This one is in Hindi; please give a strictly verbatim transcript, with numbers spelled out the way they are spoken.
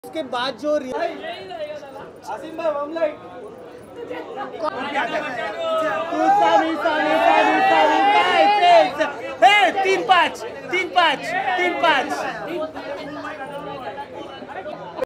उसके बाद जो आसिम भाई ममलाई तीन पाँच तीन पाँच तीन पाँच